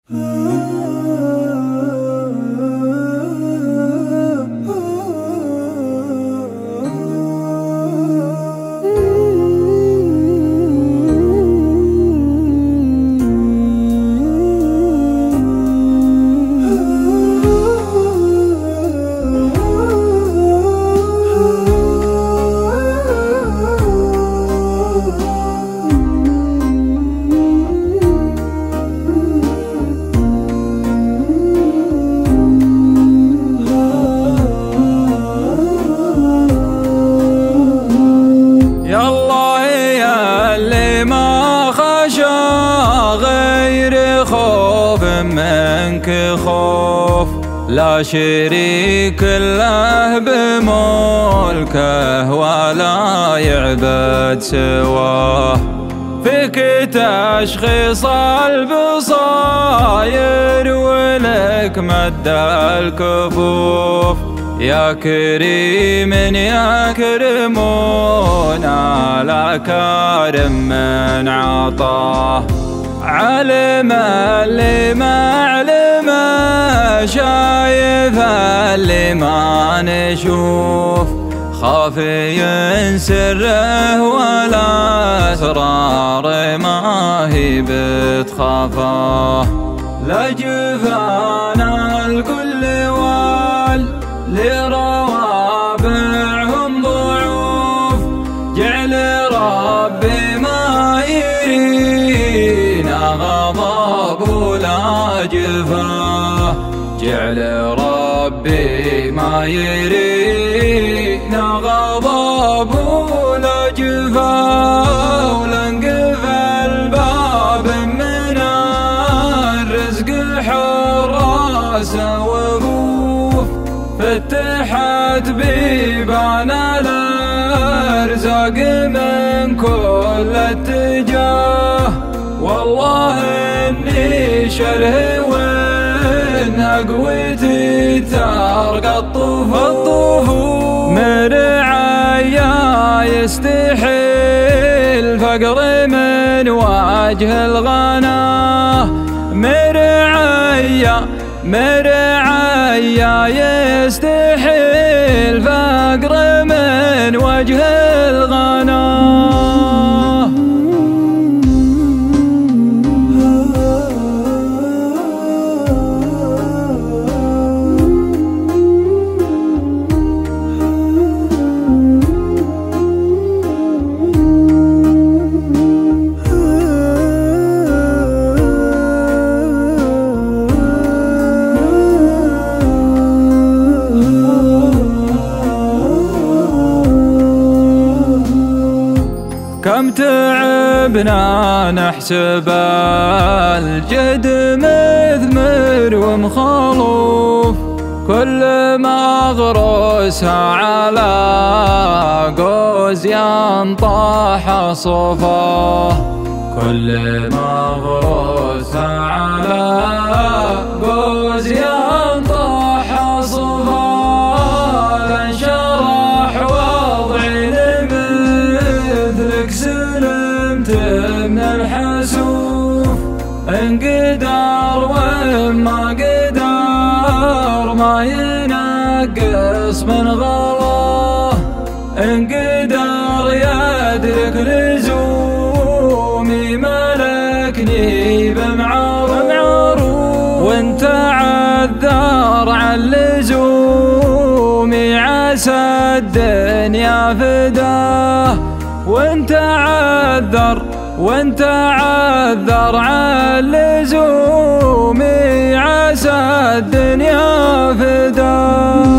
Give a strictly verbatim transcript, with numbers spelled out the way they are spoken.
منك خوف لا شريك له بملكه ولا يعبد سواه. فيك تشخيص البصاير ولك مد الكفوف. يا كريم يا كرمونا لا كارم من عطاه. علم اللي ما علمه شايف اللي ما نشوف. خافي سره ولا اسرار ما هي بتخافاه. لا جفان الكل وال لروابعهم ضعوف. جعل ربي ما يرينا غضب ولا جفاه. جعل ربي ما يرينا غضب ولا جفاه. ولنقفل باب من الرزق حراسه وقوف. فتحت بيبان الارزاق من كل اتجاه. والله اني شره وان قوتي ترقى الطفوف. مرعايا يستحيل فقر من وجه الغناه. مرعايا مرعايا يستحيل فقر من وجه الغناه. كم تعبنا نحسب الجد مثمر ومخلوف. كل ما غرسها على قوز ينطاح صفاه. كل ما غرسها على قوز ينطاح صفاه. انشرح وضعي لمثلك سلمت من الحسوف. انقدر وما قدر ما ينقص من غلاه. انقدر يدرك لزومي ملكني بمعروف. وانت عذر عن لزومي عسى الدنيا فداه. وانت عذر وانت عذر عن لزومي عسى الدنيا فداه.